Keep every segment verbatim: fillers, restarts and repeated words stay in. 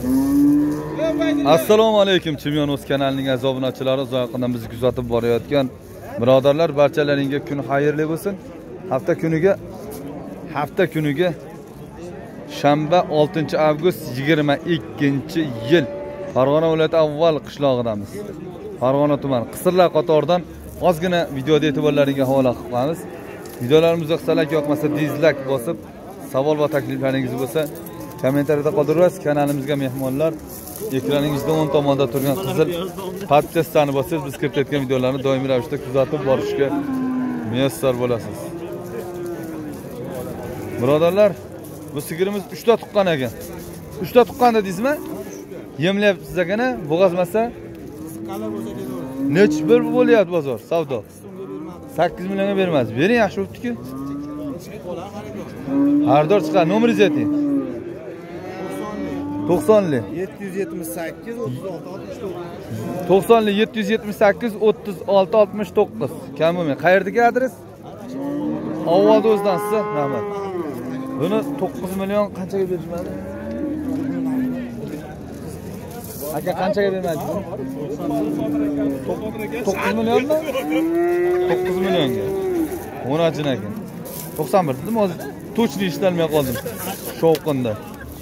Assalomu alaykum Chimyonos kanalining aziz obunachilari, uzoqdan bizni kuzatib borayotgan birodarlar, barchalaringizga kun xayrli bo'lsin. Hafta kuniga hafta kuniga shanba oltinchi avgust yigirma ikkinchi yil Farg'ona viloyati avval qishlog'idamiz. Farg'ona tumani Qisirlar qatoridan ozgina videoda e'tiborlaringizga havola qilamiz. Videolarimizni yoqsalak yoqmasa dizlak bosib, savol va takliflaringiz bo'lsa kommentariyada qoldirasiz. Kanalimizga mehmonlar ekraningizda o'ng tomonda turgan qizil podpissani bosangiz biz kiritayotgan videolarni doimiy ravishda kuzatib borishga muyassar bo'lasiz. Birodarlar, bu sigirimiz uchta tuqqan ekan. uchta tuqqan dedingizmi? Yemlayapsiz ekana, bo'g'azmasa nech bir bo'lyapti bozor, savdo. sakkiz millionga bermaz. Bering, yaxshi bo'libdi-ku. Xaridor chiqar, nomeringizni ayting. to'qsonli yetti yuz yetmish sakkiz o'ttiz olti oltmish to'qqiz. to'qsonli yetti yuz yetmish sakkiz o'ttiz olti oltmish to'qqiz. Kam bo'lmay. Qayerdagi adres? Avvalda o'zdansiz, rahmat. Buni to'qqiz million qanchaga berishmadi? Aka qanchaga bermadingiz? to'qqiz millionmi? to'qqiz millionga. O'najin ekan. to'qson bir dedim, hozir точно eshitolmay qoldim. Shovqinda.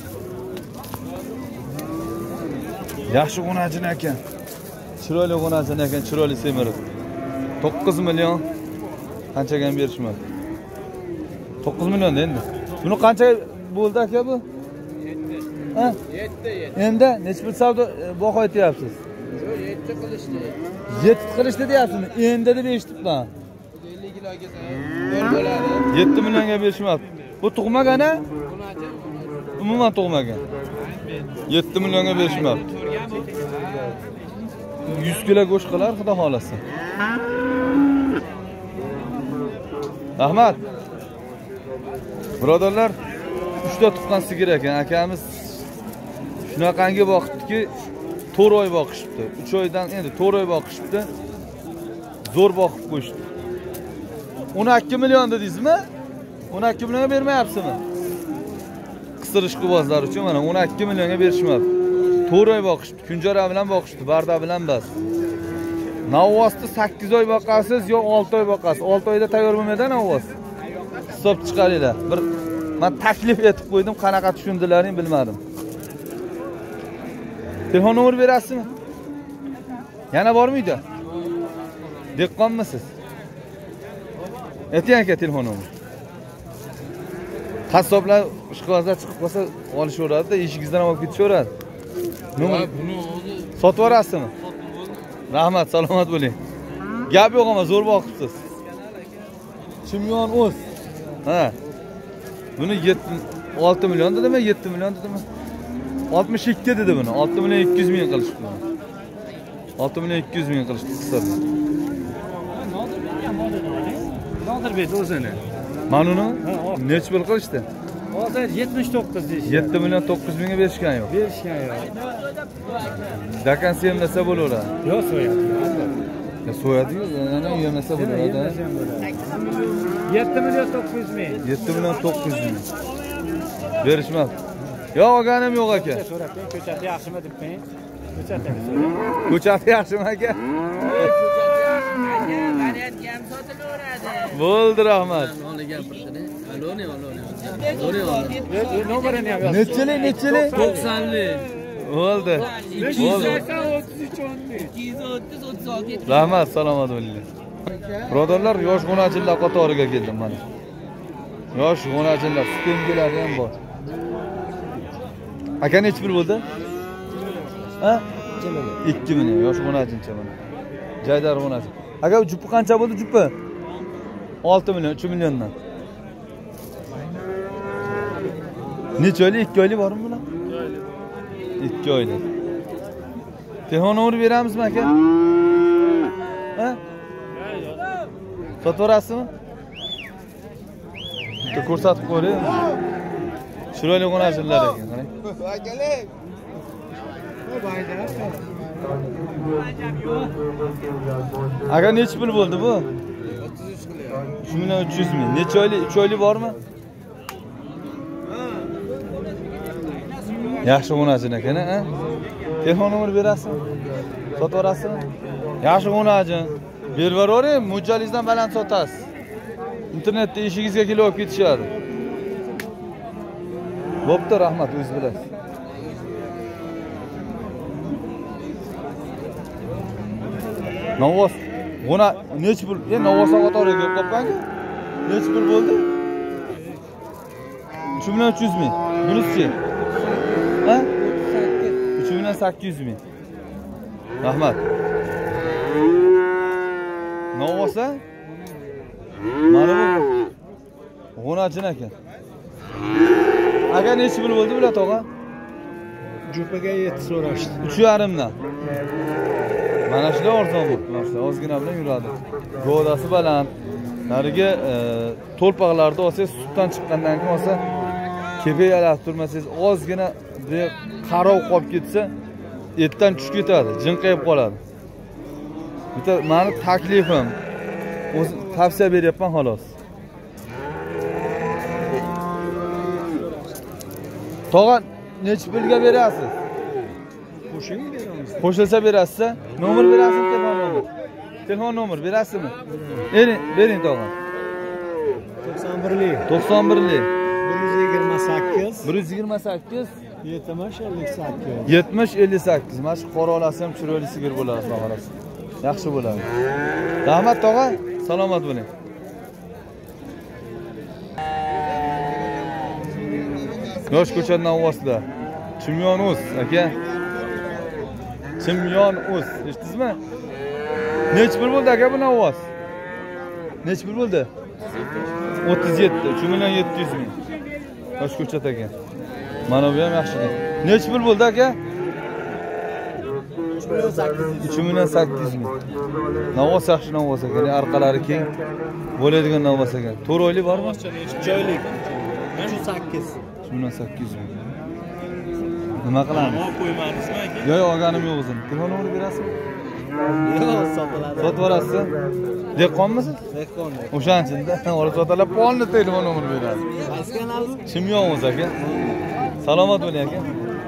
Yaxshi o'najin ekan. Chiroyli o'najin ekan, chiroyli semirib. to'qqiz million qanchaga berishmadi? to'qqiz million endi. Buni qancha bo'ldi aka bu? Ha? yetti. Endi nech pul savdo baho aytyapsiz? Shu yetti qilishdi. yetti qilishdi deyapsizmi? Endi deb eshitibman. ellik kiloga bo'ladi. yetti millionga berishmadi. Bu tug'magan-a? Umuman tug'magan. yetti millionga berishmadi. yuz kilo go'sht qilar, xudo xolasa. Rahmat. Birodarlar, uchta tuqqan sigir ekan. Akamiz shunaqangi boqibdiki, to'rt oy boqishibdi. uch oydan endi to'rt oy boqishibdi. Zo'r boqib qo'yishdi. o'n ikki million dedingizmi? o'n ikki millionga bermayapsizmi? Qisirish quvozlar uchun mana o'n ikki millionga berishmadi. to'rt oy boqishibdi. Kunjara bilan boqishdi, barda bilan bas. Navvosni sakkiz oy boqasiz yo olti oy boqasiz. olti oyda tayyor bo'lmaydi navvos. Hisob chiqaringlar. Bir men taklif etib qo'ydim, qanaqa tushundilaring bilmadim. Telefon nomer berasizmi? Yana bormi-da? Dehqonmisiz? Ayting aka telefon nomer. Qassoblar ishqibozlar chiqib qolsa olishaveradi-da, eshigingizdan olib ketishaveradi. Nomer buni o'zi sotib yuborasizmi? Rahmat, salomat bo'ling. Gap yo'q, ama zo'r boqibsiz. Chimyon o'z. Ha. Buni olti million dedimi, yetti million dedimi? oltmish ikki dedi buni. olti million ikki yuz ming qilishdi. olti million ikki yuz ming qilishdi qisqacha. Nodirbek o'zini. Manuni nech pul qilishdi? Hozir yetmish to'qqiz deydi. yetti million to'qqiz mingga berishgan yo'q. Berishgan yo'q. Dakan yemlasa bo'laveradi. Yo'q, so'yadi. Ya so'yadi-yu, yana yemlasa bo'laveradi. yetti million to'qqiz yuz ming. yetti million to'qqiz yuz ming. Berishmadi. Yo'q, olganim yo'q aka. So'rabman, ko'chati yaxshimi deb qo'ying. Ko'chati. Ko'chati yaxshimi aka? Ko'chati yaxshimi aka? Variant ham sotilaveradi. Bo'ldi, rahmat. Hali gapirdini. Aloni, aloni. Aloni, aloni. Nechili, nechili? to'qsonli. Bo'ldi. ikki yuz sakson o'ttiz uch ikki yuz o'ttiz o'ttiz olti. Rahmat, salomat bo'linglar. Birodarlar, yosh g'unajinlar qatoriga keldim mana. Yosh g'unajinlar, stemgilar ham bor. Aka nech pul bo'ldi? Ha? ikki million. Yosh g'unajincha mana. Jaydar g'unajin. Aka, jupi qancha bo'ldi jupi? olti million, uch milliondan. Necha oylik? ikki oylik bormi bular? ikki oylik. Telefon nomer beramizmi aka? Ha? Sotib yuborasizmi? Bitta ko'rsatib qo'ying. Chiroyli g'unajinlar ekan, qarang. Akalar. Aka necha pul bo'ldi bu? o'ttiz uch million. uch million uch yuz ming. Necha oylik? uch oylik bormi? Yaxshi o'najin ekan, ha? Telefon nomeri berasizmi? Sotib berasizmi? Yaxshi o'najin. Berib yuboring, mo'ljalingizdan baland sotasiz. İnternetda ishingizga kelib olib ketishadi. Bo'pti, rahmat, o'zingiz bilasiz. Novvos, buna necha pul? E, Novvos qatoriga kelib qolgan-ku. Necha pul bo'ldi? uch million uch yuz ming. Bunisi-chi? Ha? uch million sakkiz yuz ming. Rahmat. Novvosa? Mana bu. G'unachin ekan. Aga necha pul bo'ldi bular tog'a? Jupaga yetti so'rashdi. uch yarim dan. Mana shular arzon bo'ldi. Mana shular ozgina bilan yuradi. Go'dasi baland. Nariga to'lpaqlarda olsangiz, sutdan chiqqandan keyin olsa, kepayalab turmasangiz, ozgina bir qarov qolib ketsa, etdan tushib ketadi, jinqayib qoladi. Bitta meni taklifim, o'zi tavsiya beryapman xolos. Tog'a necha pulga berasiz? Qo'shing beramiz. Qo'shilsa berasiz, nomer berasizmi, telefon nomer? Telefon nomer berasizmi? Bering, bering tog'a. to'qson birlik. to'qson birlik. bir yuz yigirma sakkiz. bir yuz yigirma sakkiz. yetmish ellik sakkiz. yetmish ellik sakkiz. Mana shu qora olasi ham chiroyli sigir bo'ladi, xolos. Yaxshi bo'ladi. Rahmat tog'a, salomat bo'ling. Yosh ko'chadan ovozda. Chimyon Uz aka. Chimyon Uz, eshitdingizmi? Necha pul bo'ldi aka bu ovoz? Necha pul bo'ldi? o'ttiz yetti, uch million yetti yuz ming. Yosh ko'chat aka. Mana bu ham yaxshi. Necha pul bo'ldi aka? uch million sakkiz yuz ming. Navoz yaxshi navoz ekan, orqalari keng bo'ladigan navoz ekan. to'rt oylik bormi? Joylik. uch yuz sakkiz. uch million sakkiz yuz ming. Nima qilamiz? Nima qo'ymadingizmi aka? Yo'q, olganim yo'q o'zim. Telefon nomeri berasizmi? Yo'q, sotiladi. Sotib yuborasiz? Dehqonmisiz? Dehqon. O'shanchinda o'ra sotalar polni telefon nomeri beradi. Qaysi kanal bu? Chimyon Uz aka. Salomat bo'ling aka.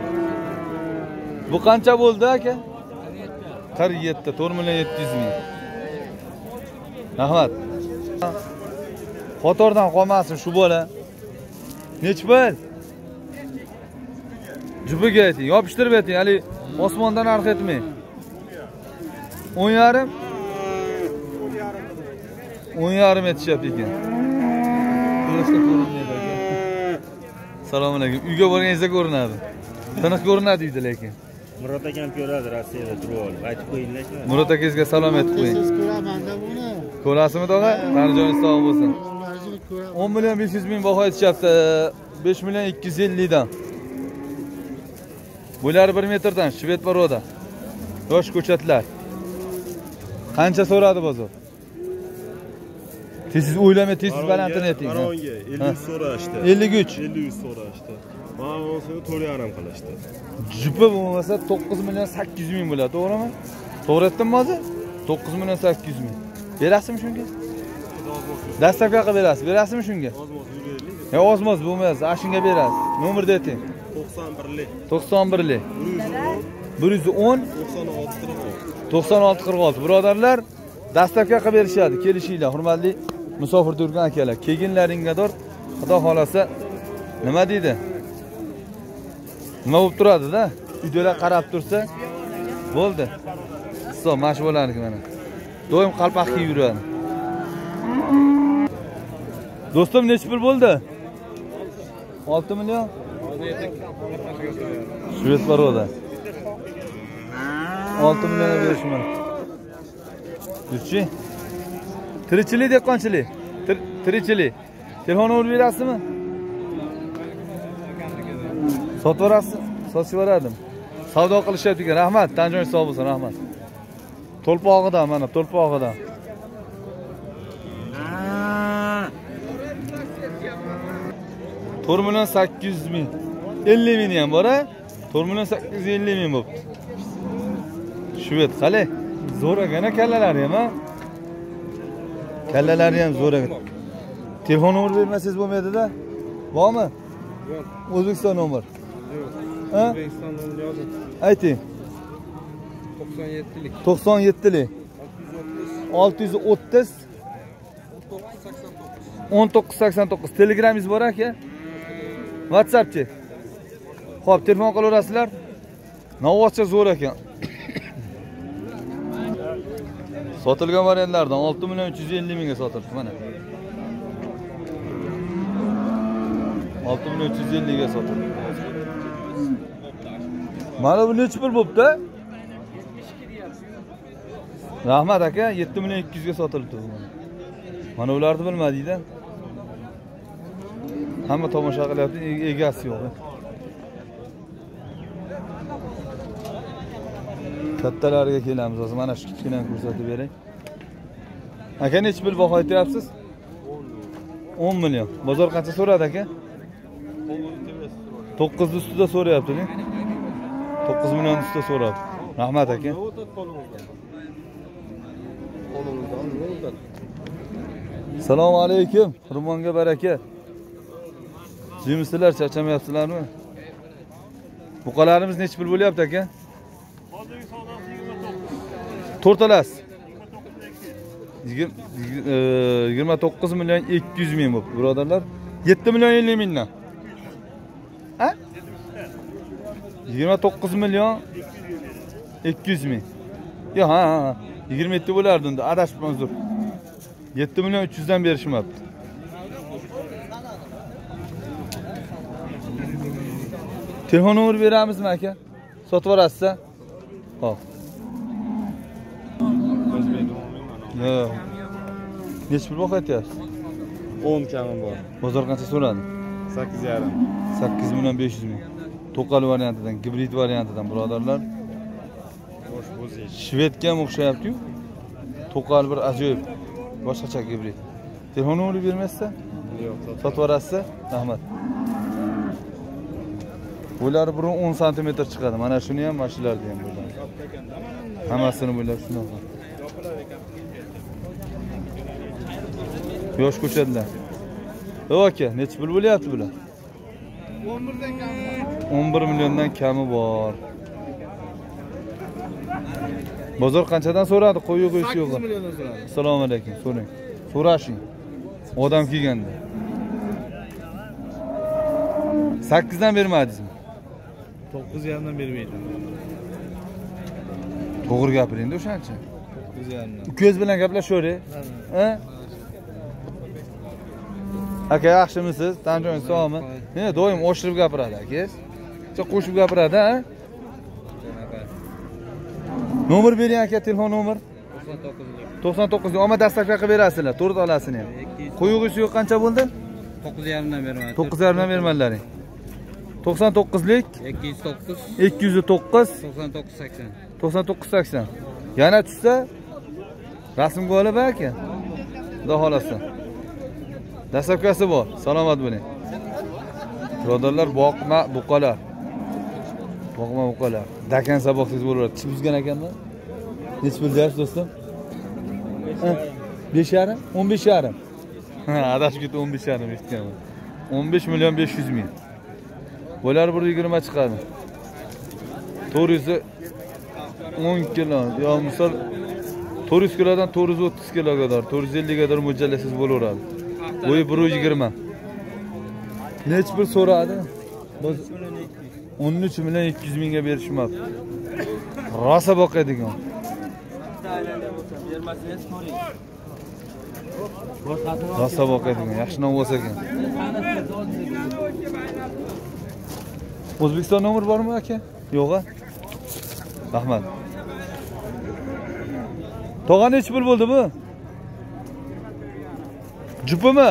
Bu qancha bo'ldi aka? qirq yetti, to'rt million yetti yuz ming. Rahmat. Xotordan qolmasin shu bola. Nech pul? Jubiga ayting, yopishtirib ayting, hali osmondan arx etmang. o'n yarim? o'n yarim etishyapti ekan. Quyoshda ko'rinmaydi aka. Assalomu alaykum. Uyga borganingizda ko'rinadi. Tiniq ko'rinadi uyda lekin. Murod akam ko'radi, Rossiyada turib olib. Aytib qo'yinglar-chi. Murod akangizga salom aytib qo'ying. Siz ko'raman-da buni. Ko'rasizmi tog'a? Qani sog' bo'lsin. o'n million besh yuz ming baho aytishyapti. besh million ikki yuz ellik dan. Bo'ylari bir metrdan, shved poroda. Yosh ko'chatlar. Qancha so'radi bozor? Siz o'ylamay tez balandini ayting. Qaronga ellik so'rashdi. ellik uch. ellik so'rashdi. Mana bo'lsa to'rt yarim qilishdi. Jupa bo'lmasa to'qqiz million sakkiz yuz ming bo'ladi, to'g'rimi? To'g'ri aytdimmi hozir? to'qqiz million sakkiz yuz ming. Berasizmi shunga? Dastlabki qilib berasiz. Berasizmi shunga? Ozmoz yuraylik. Ya ozmoz bo'lmaydi, ashunga berasiz. Nomerni ayting. to'qson birlik. to'qson birlik. bir yuz o'n. to'qson olti qirq olti. to'qson olti qirq olti. Birodarlar, dastlabki qilib berishadi. Kelishinglar, hurmatli musofirda yurgan akalar. Kelginlaringga-dor, Xudo xolasa nima deydi? Nima bo'lib turadi-da? Uydalar qarab tursa, bo'ldi. Hisob mashg'ulaniki mana. Doim qalpoq kiyib yuradi. Do'stim, necha pul bo'ldi? olti million. Shved poroda. olti million berishman. Yurchi. Tirikchilik, dehqonchilik. Tirikchilik. Telefon nomer berasizmi? Sotib berasiz? Sotib beradim. Savdo qilishyapti ekan. Rahmat, tanjoy sog' bo'lsin, rahmat. To'lpog'idan, mana to'lpog'idan. to'rt million sakkiz yuz ming. ellik ming ham bor-a? to'rt million sakkiz yuz ellik ming bo'pti. Shved, qale. Zo'r ekan kallalari ham, ha? Kallalari ham zo'r ekan. Telefon nomer bermasangiz bo'lmaydi-da. Bormi? Yo'q. O'zbekiston nomer. Yo'q. Ha? O'zbekistondan yozib. Ayting. to'qson yettilik. to'qson yettilik. olti yuz o'ttiz. o'n to'qqiz sakson to'qqiz. Telegramingiz bor aka? WhatsAppchi. Xo'p, telefon qilaverasizlar. Navochcha zo'r ekan. Sotilgan variantlardan olti million uch yuz ellik mingga sotildi mana. olti million uch yuz ellik ga sotildi. Mana bu necha pul bo'pti? Rahmat aka, yetti million ikki yuz ga sotildi. Mana ularni bilmadingda. Hamma tomosha qilyapti, egasi yo'q. Kattalariga kelamiz hozir. Mana shu kichkinani ko'rsatib beray. Aka necha pul baho aytyapsiz? o'n million. Bozor qancha so'radi aka? to'qqiz ustida so'rayapti-ku. to'qqiz million ustida so'radi. Rahmat aka. Assalomu alaykum. Xurmonga baraka. Jimisizlar, charchamayapsizlarmi? Buqalarimiz necha pul bo'lyapti aka? To'rtalasi yigirma to'qqiz million ikki yuz ming bo'p, birodarlar. yetti million ellik mingdan. Ha? yigirma to'qqiz million ikki yuz ming. Yo, ha, ha. yigirma yetti bo'lardi unda, adashib uzr. yetti million uch yuz dan berishmabdi. Telefon nomer beramizmi aka? Sotib yuborasiz? Xo'p. Yo'q. Necha pul baho aytyapsiz? o'n kamim bor. Bozor qancha so'radi? sakkiz yarim. sakkiz million besh yuz ming. To'qal variantidan, gibrid variantidan birodarlar. Bosh bo'zish. Shvedga ham o'xshayapti-yu. To'qal bir ajoyib. Boshqacha gibrid. Telefon nomeri bermaysiz? Yo'q, sotib yuborasiz? Rahmat. Bo'ylari bir o'n santimetr chiqadi. Mana shuni ham, mana shularni ham bo'ladi. Hammasini bo'ylab shunaqa. Yosh ko'chadilar. Yo'q aka, necha pul bo'lyapti bular? o'n birdan kami. o'n bir milliondan kami bor. Bozor qanchadan so'radi? Qo'yi qo'yish yo'q. sakkiz milliondan so'radi. Assalomu alaykum, so'rang. So'rashing. Odam kelganda. sakkiz dan bermadingizmi? to'qqiz yarimdan bermaydi. To'g'ri gapiring-da o'shancha. to'qqiz yarimdan. Ukangiz bilan gaplashavering. Ha? Aka, yaxshimisiz? Tan joyingiz sog'mi? Ne, doim oshirib gapiradi akangiz. Chiq qo'shib gapiradi, ha? Nomer bering aka, telefon nomer. to'qson to'qqiz. Omad dastavka qilib berasizlar, to'rt olasini ham. Qo'yug'isi yo'q qancha bo'ldi? to'qqiz yarimdan bermadi. to'qqiz yarim dan bermanlaring. to'qson to'qqizlik ikki yuz to'qqiz ikki yuz to'qqiz to'qson to'qqiz sakson. to'qson to'qqiz sakson. Yana tushsa rasmga olib aka. Xudo xolasa. Dastavkasi bor. Salomat bo'ling. Birodarlar, boqma buqalar. Boqma buqalar. Dakan saboqsiz bo'laveradi. Tish buzgan ekanmi? Necha pul deyapsiz do'stim? besh yarim? o'n besh yarim. Ha, adashib ketdi, o'n besh yarim eshitganman. o'n besh million besh yuz ming. Bo'lar bir yigirma chiqadi. to'rt o'n kilo. Yo, misol to'rt yuz kilodan to'rt yuz o'ttiz kiloga qadar, to'rt yuz ellik ga qadar mo'ljallasiz bo'laveradi. Bo'yi bir yigirma. Necha pul so'radi? o'n uch million ikki yuz mingga berishmabdi. Rosa boqadigan. Rosa boqadigan, yaxshi nom bo'lsa ekan. O'zbekiston nomer bormi aka? Yo'q-a? Rahmat. Tog'a necha pul bo'ldi bu? Jupimi?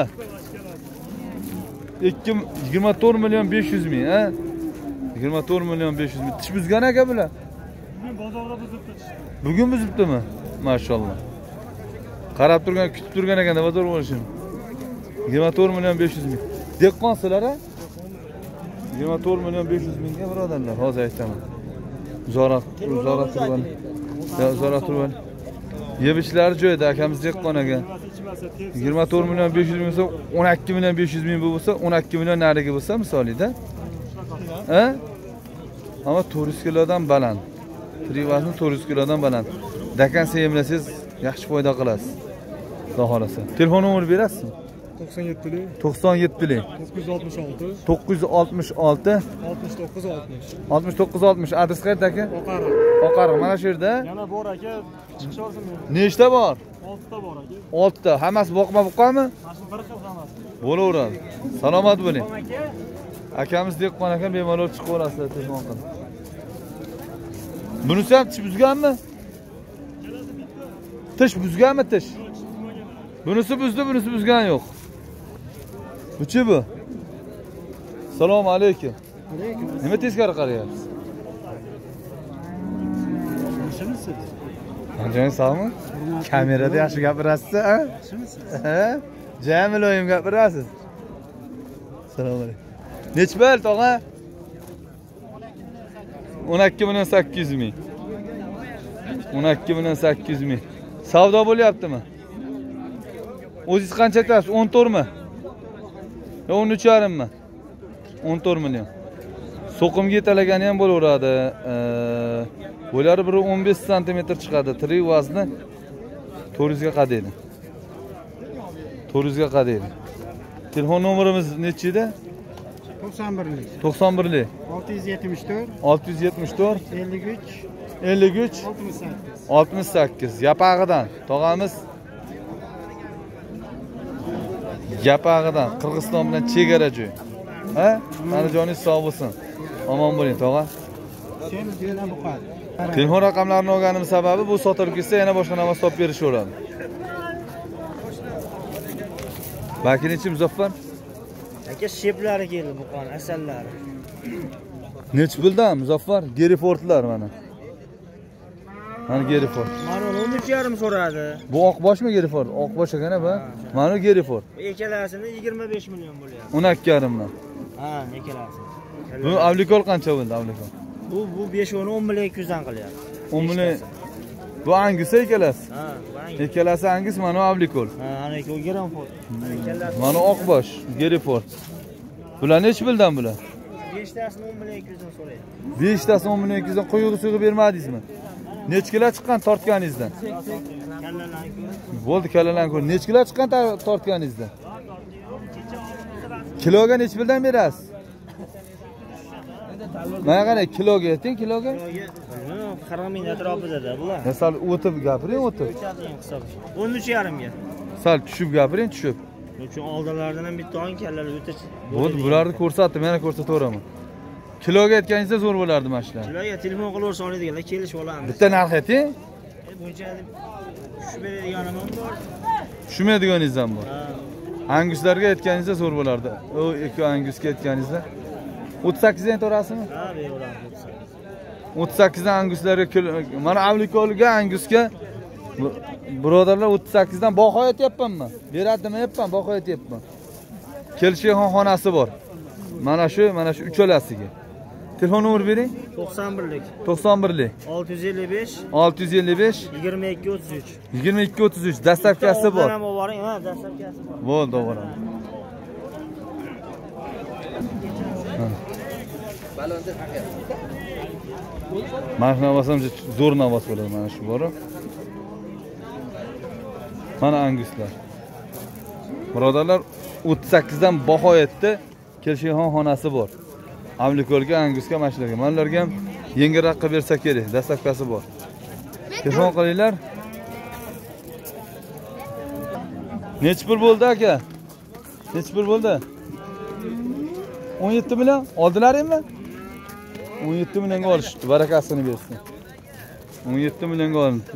yigirma to'rt million besh yuz ming, ha? yigirma to'rt million besh yuz ming. Tish buzgan aka bular. Bugun bozorda buzibdi. Bugun buzibdimi? Mashallah. Qarab turgan, kutib turgan ekanda bozor bo'lishini. yigirma to'rt million besh yuz ming. Dehqonsizlar, ha? yigirma to'rt million besh yuz mingga birodarlar, hozir aytaman. Zorat, zorat turgan. Zorat turgan. Yeb ishlari joyida, akamiz dehqon ekan. yigirma to'rt million besh yuz ming bo'lsa, o'n ikki million besh yuz ming bo'lsa, o'n ikki million nariga bo'lsa misolida. Ha? Ama to'rt yuz kilodan baland. Trivasni to'rt yuz kilodan baland. Dakan sevimlasangiz yaxshi foyda qilasiz. Xudo xolasa. Telefon nomer berasizmi? to'qson yetti to'qson yetti to'qqiz yuz oltmish olti to'qqiz yuz oltmish olti oltmish to'qqiz oltmish oltmish to'qqiz oltmish. Adres qayerda aka? Oqariq. Oqariq. Mana shu yerda. Yana bor aka, chiqish olsin. Nechta bor? oltita bor aka. oltita. Hammasi boqma buqqanmi? Mana shu bir xil hammasi. Bo'laveradi. Salomat bo'ling. Aka, Akamiz dehqon ekan, bemalol chiqib olasizlar telefon qilib. Bunisi ham tish buzganmi? Tish buzganmi tish? Bunisi buzdi, bunisi buzgan yo'q. Buchi bu? Assalomu alaykum. alaykum. Nima teskari qarayapsiz? Yaxshimisiz? Anjoying sog'mi? Kamerada yaxshi gapirasiz, ha? Yaxshimisiz? Ha? Jamiloyim gapirasiz. Assalomu alaykum. Nech bal tog'a? o'n ikki million sakkiz yuz ming. o'n ikki million sakkiz yuz ming. Savdo bo'lyaptimi? O'zingiz qancha aytasiz? o'n to'rt mi? Yo o'n uch yarim mi? o'n to'rt million. So'qimga yetalagani ham bo'laveradi. Bo'lari bir o'n besh santimetr chiqadi. Tri vazni to'rt yuz ga qadaydi. to'rt yuz ga qadaydi. Telefon nomerimiz nechi edi? to'qson birlik. to'qson birlik olti yuz yetmish to'rt olti yuz yetmish to'rt ellik uch ellik uch oltmish sakkiz. oltmish sakkiz. Yapag'idan tog'amiz Yapag'idan Qirg'iziston bilan chegara joy. Ha? Manajoningiz sog' bo'lsin. Omon bo'ling tog'a. Sen yana buqadi. Telefon raqamlarini olganim sababi bu sotilib ketsa yana boshqa narsa topib berishaveradi. Bakinichi Muzaffar? Aka sheplari keldi buqon, asallari. Nech bildim Muzaffar? Gerifordlar mana. Mana Geriford. Mana o'n uch yarim so'radi. Bu oqboshmi Geriford? Oqbosh ekan bu. Mana Geriford. Bu ikkalasini yigirma besh million bo'lyapti. o'n ikki yarim dan. Ha, ikkalasi. Bu avlikol qancha bo'ldi avlikol? Bu bu besh o'n o'n million ikki yuz dan qilyapti. o'n million. Bu Angus ikkalasi. Ha, bang. Ikkalasi Angus, mana avlikol. Ha, ana ikki gram fot. Ikkalasi. Mana oqbosh, Geriford. Bular nech bildan bular? beshtasini o'n million ikki yuz dan so'rayapti. beshtasi o'n million ikki yuz dan qo'yib suyg'i bermadingizmi? Nech kilo chiqqan tortganingizdan? Kallalarni ko'rib. Bo'ldi, kallalarni ko'r. Nech kilo chiqqan tortganingizdan? Kiloga nech bildan berasiz? Mana qarang, kiloga ayting, kiloga. qirq ming atrofida bular. Sal o'tib gapiring, o'tib. o'n uch yarim ga. Sal tushib gapiring, tushib. Uchun oldilaridan ham bitta o'n kallalar o'ta. Bo'ldi, bularni ko'rsatdim, yana ko'rsataveraman. Kiloga aytganingizda zo'r bo'lardi mana shular. Ularga telefon qilib o'rsa oladiganlar kelishib olamiz. Bitta narx ayting. E, buncha shu beradiganim ham bor. Tushmaydiganingiz ham bor. Ha. Anguslarga aytganingizda zo'r bo'lardi. O ikki angusga aytganingizda o'ttiz sakkiz dan to'rasizmi? Ha, beramiz. o'ttiz sakkiz dan anguslarga mana avlikolga angusga birodarlar o'ttiz sakkiz dan baho aytyapmanmi? Beradimi aytman, baho aytyapman. Kelishgan xonasi bor. Mana shu, mana shu uchalasiga. Telefon nomer bering. to'qson birlik to'qson birlik olti yuz ellik besh olti yuz ellik besh yigirma ikki o'ttiz uch. yigirma ikki o'ttiz uch. Dastavkasi bor. Ham boring, ha, dastavkasi bor. Bo'ldi, o'g'lim. Mana shu navbasamcha zo'r navbas bo'ladi mana shu bor. Mana anguslar. Birodarlar o'ttiz sakkiz dan baho aytdi. Kelishgan xonasi bor. Avlikolga, angusga, mashlarga. Manlarga ham yengilroq qilib bersa kerak. Dastavkasi bor. Telefon qilinglar. Nech pul bo'ldi aka? Nech pul bo'ldi? o'n yetti million oldilaringmi? o'n yetti millionga olishdi, barakasini bersin. o'n yetti millionga olindi.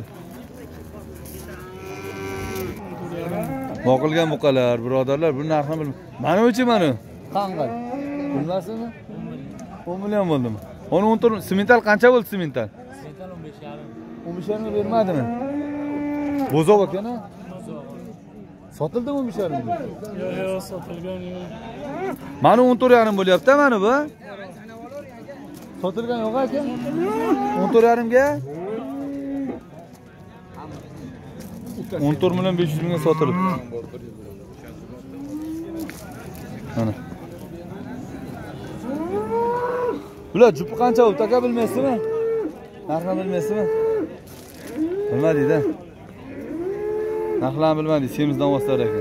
Boqilgan buqalar, birodarlar, bu narxni bilmayman. Mana o'chi mana. Qanqay? Bilmasizmi? o'n million bo'ldimi? Onu o'n to'rt simental qancha bo'ldi simental? Simental o'n besh yarim. o'n besh yarim bermadimi? Bo'zoq ekan-a? Sotildimi o'n besh yarim? Yo'q, yo'q, sotilgan yo'q. Mana o'n to'rt yarim bo'lyapti mana bu. Sotilgan yo'q aka? o'n to'rt yarim ga? o'n to'rt million besh yuz mingga sotilibdi. Mana. Bular jupi qancha bo'ldi aka bilmaysizmi? Narxini bilmaysizmi? Bilmadingda. Narxlarni bilmadingiz, semizdan voslar ekan.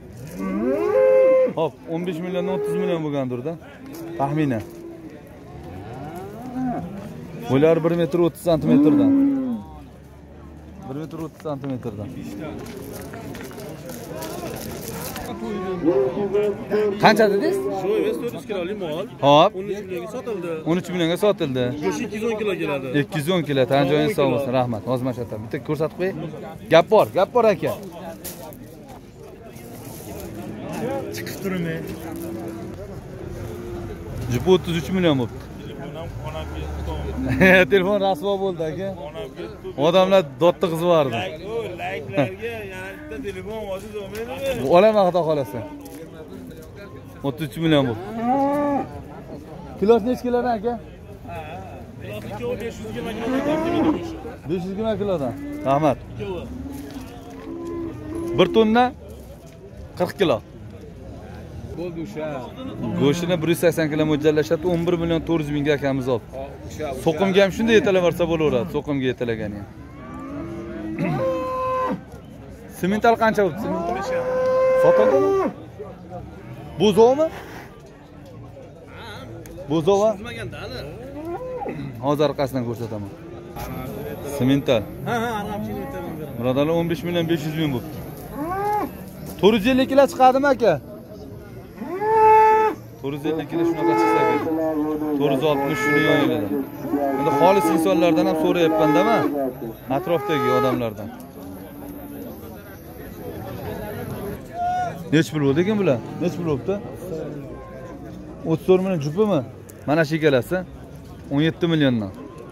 Hop, o'n besh milliondan o'ttiz million bo'lgandir-da. Taxminan. Bular bir metr o'ttiz santimetrdan. bir metr o'ttiz santimetrdan. Qancha dedingiz? Shu emas to'rt yuz kilolik mol. Hop. o'n uch millionga sotildi. o'n uch millionga sotildi. Go'shi ikki yuz o'n kilo keladi. ikki yuz o'n kilo. Tan joyingiz sog' bo'lsin. Rahmat. Hozir mashatta. Bitta ko'rsatib qo'y. Gap bor, gap bor aka. Chiqib turmi? Jupi o'ttiz uch million bo'ldi. Telefon rasvo bo'ldi aka. Odamlar dotni qizib vardi. Layklarga yana bitta telefon hozir olmaydi. Olaman xudo xolasa. o'ttiz uch million bo'ldi. Kilosi necha kilodan aka? ikkovi besh yuz yigirma kilodan. besh yuz yigirma kilodan. Rahmat. bir tonna qirq kilo. Go'shtini bir yuz sakson kilo mo'ljallashadi, o'n bir million to'rt yuz mingga akamiz oldi. So'qimga ham shunday yetalaversa bo'laveradi, so'qimga yetalagani ham. Semental qancha bo'ldi? Sotildimi? Buzovmi? Buzova? Hozir orqasidan ko'rsataman. Semental. Ha, ha, arabcha aytaman. Birodarlar o'n besh million besh yuz ming bo'ldi. to'rt yuz ellik kilo chiqadimi aka? to'rt yuz ellik kilo shunaqa chiqsa kerak. to'rt yuz oltmish shuni yo'yiladi. Endi xolis insonlardan ham so'rayapman-da men, atrofdagi odamlardan. Nech pul bo'ldi ekan bular? Nech pul bo'libdi? o'ttiz to'rt million jupimi? Mana shu ikkalasi o'n yetti milliondan.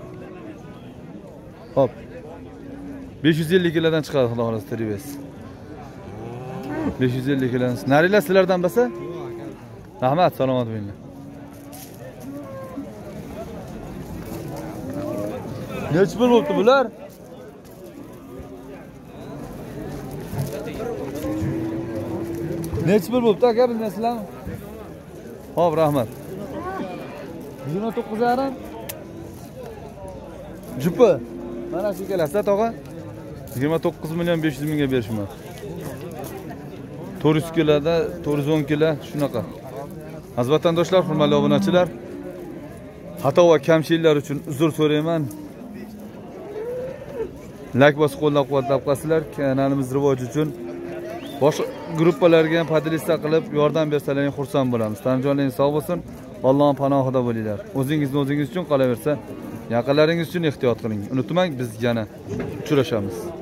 Hop. besh yuz ellik kilodan chiqadi xudo xolasa tribes. besh yuz ellik kilodan. Narilar sizlardan bo'lsa? Rahmat, salomat bo'linglar. Nech pul bo'libdi bular? Nech pul bo'libdi aka, bilmaysizlarmi? Xo'p, rahmat. yigirma to'qqiz yarim. Jupi. Mana shu kelasi, tog'a. yigirma to'qqiz million besh yuz mingga berishmoqchi. to'rt yuz kiloda to'rt yuz o'n kilo shunaqa. Aziz vatandoshlar, hurmatli obunachilar, xato va kamchiliklar uchun uzr so'rayman. Like bosib qo'llab-quvvatlab qo'yasizlar, kanalimiz rivoji uchun boshqa gruppalarga ham podlista qilib yordam bersalaring xursand bo'lamiz. Tanjonlaringiz sog' bo'lsin, Allohning panohida bo'linglar. O'zingizni o'zingiz uchun qolaversa, yaqinlaringiz uchun ehtiyot qiling. Unutmang, biz yana uchrashamiz.